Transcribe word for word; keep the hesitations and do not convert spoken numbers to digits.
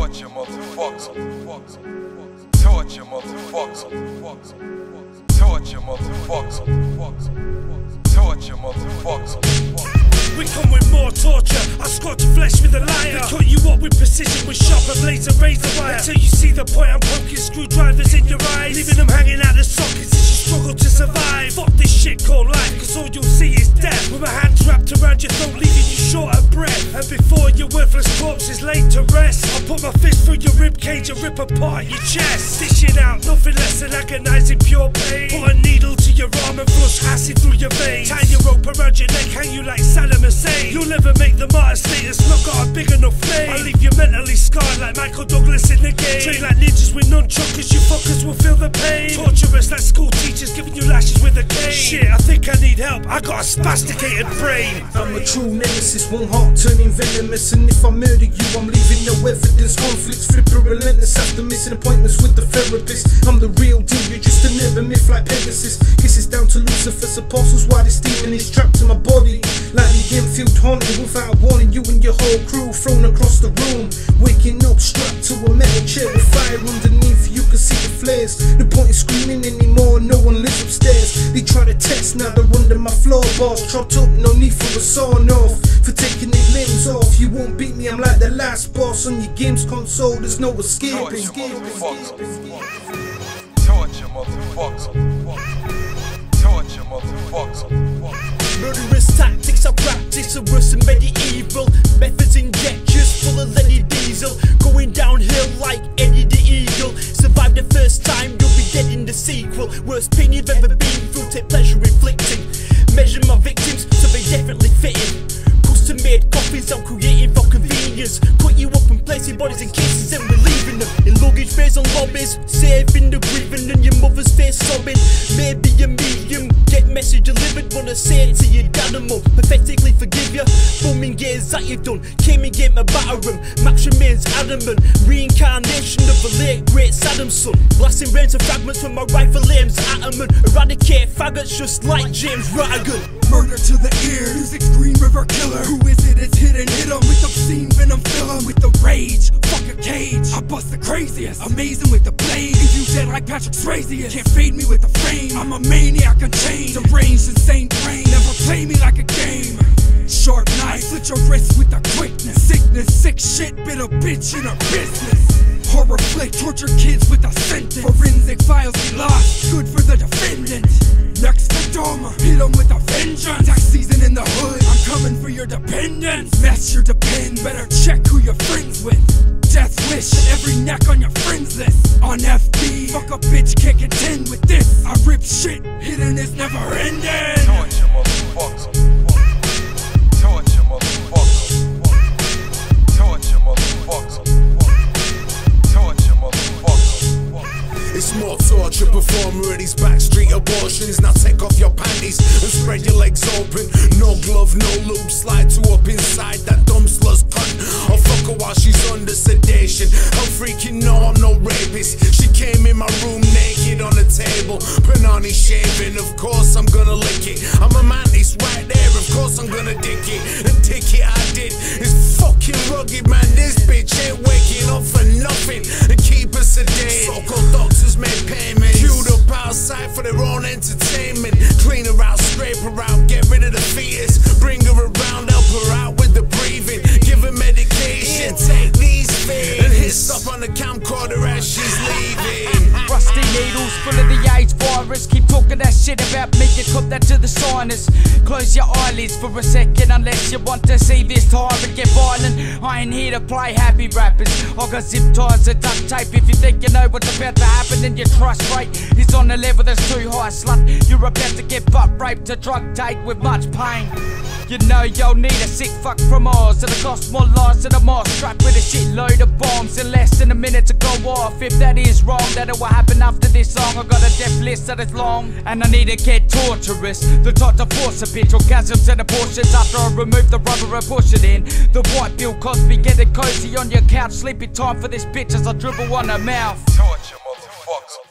Torture motherfucker. Torture motherfucker. Torture motherfucker. Torture motherfucker. We come with more torture. I scorch flesh with a lighter. They cut you up with precision, with sharper blades and razor wire. Until you see the point, I'm poking screwdrivers in your eyes, leaving them hanging out the sockets as you struggle to survive. Fuck this shit called life, cause all you'll see is death, with my hands wrapped around your throat, leaving you short of breath. And before your worthless corpse is laid to rest, I'll put my fist through your rib cage and rip apart your chest. Dishing out nothing less than agonizing pure pain. Put a needle to your arm and flush acid through your veins. Tie your rope around your neck, hang you like Saddam Hussein. You'll never make the martyr status, not got a big enough flame. I'll leave you mentally scarred like Michael Douglas in the game. Train like ninjas with nunchuckers, you fuckers will feel the pain. Torture us like school teachers giving you lashes with a cane. Shit, I think I need help, I got a spasticated brain. I'm a true nemesis, one heart turning venomous. And if I murder you, I'm leaving no evidence. Conflicts flipping relentless after missing appointments with the therapist. I'm the real deal, you're just an urban myth like Pegasus. Kisses down to Lucifer's apostles while this demon is trapped in my body. Like the infield haunted without warning, you and your whole crew thrown across the room. Waking up strapped to a metal chair with fire underneath, you can see the flares. No point in screaming anymore, no one lives upstairs. They try to test, now they're under my floorboards. Chopped up, no need for a sawn off. For taking their limbs off, you won't beat me, I'm like the last boss on your games console, there's no escaping. Torture motherfucker. Torture motherfucker. Torture motherfucker. Murderous tactics I practice are worse than medieval methods and gestures full of Lenny Diesel. Going downhill like Eddie the Eagle. Survive the first time, you'll be dead in the sequel. Worst pain you've ever been through, take pleasure inflicting. Measure my victims so they definitely fit in. Custom made copies I'm creating for convenience. Cut you up and place your bodies in cases and we're leaving them in luggage bays on lobbies, saving the grieving and your mother's face sobbing. Maybe a medium, get message delivered, wanna say it to your dad and mum, pathetically forgive you. Bumming years that you've done, came and get my batter room. Max remains adamant, reincarnation of the late great Saddam's son. Blasting brains and fragments when my rifle aims at 'em and eradicate faggots just like James Rattigan. Murder to the ear, music's Green River Killer. Who is it? It's hit and hit 'em with obscene venom, fill 'em with the rage. Fuck a cage, I bust the craziest, amazing with the blade. If you dead like Patrick Swayze, can't fade me with the frame. I'm a maniac unchained, deranged, insane brain. Never play me like a game. Sharp knife, slit your wrist with the quickness. Sickness, sick shit, bit a bitch in her business. Horror flick, torture kids with a sentence. Forensic files be lost, good for the defendant. Next victim, hit 'em with a vengeance. Tax season in the hood, I'm coming for your dependents. That's your depend, better check who you're friends with. Death wish, every neck on your friends list. On F B, fuck a bitch, can't contend with this. I rip shit, hidden is never ending. Torture motherfucker. Torture motherfucker. Torture motherfucker. Torture motherfucker. It's more torture performer at these backstreet abortions. Now take off your panties and spread your legs open. No glove, no lube, slide to up inside that dumb slut's cunt. I'll fuck her while she's under sedation. I'm freaking no, I'm no rapist. She came in my room naked on the table, Panani shaving. Of course I'm gonna lick it. I'm a man, it's right there. Of course I'm gonna dick it. And dick it I did. It's fucking rugged, man. This bitch ain't waking up for nothing and keep her sedated. So-called doctors make payments, queued up outside for their own entertainment. Clean her out, scrape her out, get rid of the fetus. Bring her around, help her out with the breathing. Give her medication, take these pills, and hit stop on the camcorder as she's leaving. Rusty needles full of the AIDS virus. Keep talking that shit about me, you cut that to the sinus. Close your eyelids for a second unless you want to see this tyrant get violent. I ain't here to play happy rappers. I got zip ties and duct tape. If you think you know what's about to happen, then your trust rate is on a level that's too high, slut. You're about to get butt raped to drug take with much pain. You know you'll need a sick fuck from Mars. It'll cost more lives than a Mars strapped with a shitload of bombs in less than a minute to go off. If that is wrong, that will happen after this song. I got a death list that is long, and I need to get torturous. The type to force a bitch, orgasms and abortions after I remove the rubber and push it in. The white Bill Cosby getting cozy on your couch. Sleepy time for this bitch as I dribble on her mouth. Torture motherfucker.